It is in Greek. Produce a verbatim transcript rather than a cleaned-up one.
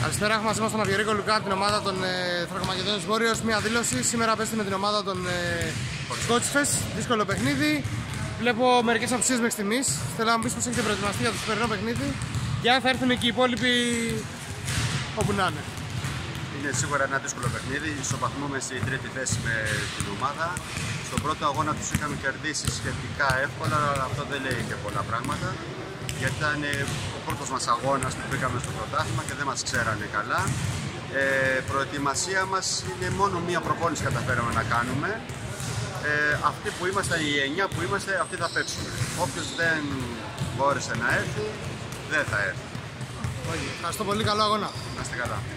Καλησπέρα, έχουμε μαζί μας τον Αβιερίκο Λουκά, την ομάδα των ε, Θρακομακεδόνιους Warriors. Μια δήλωση. Σήμερα παίζετε με την ομάδα των ε, Σκότσιφες. Δύσκολο παιχνίδι. Βλέπω μερικές απουσίες μέχρι στιγμής. Θέλω να μου πεις πώς έχετε προετοιμαστεί για το σημερινό παιχνίδι και αν θα έρθουν και οι υπόλοιποι όπου να είναι. Είναι σίγουρα ένα δύσκολο παιχνίδι. Ισοπαθμούμε στη τρίτη θέση με την ομάδα. Στον πρώτο αγώνα τους είχαμε κερδίσει σχετικά εύκολα, αλλά αυτό δεν λέει και πολλά πράγματα. Γιατί ήταν ο πρώτος μας αγώνας που μπήκαμε στο πρωτάθλημα και δεν μας ξέρανε καλά. Ε, προετοιμασία μας είναι μόνο μία προπόνηση καταφέραμε να κάνουμε. Ε, αυτοί που είμαστε, οι εννιά που είμαστε, αυτοί θα παίξουμε. Όποιος δεν μπόρεσε να έρθει, δεν θα έρθει. Ευχαριστώ πολύ, καλό αγώνα. Να είστε καλά.